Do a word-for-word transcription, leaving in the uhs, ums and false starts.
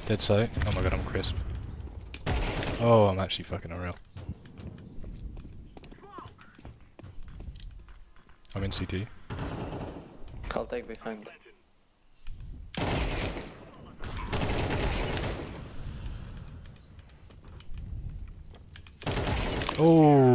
Dead sight. Oh my god, I'm crisp. Oh, I'm actually fucking unreal. I'm in C T. I'll take behind. Oh,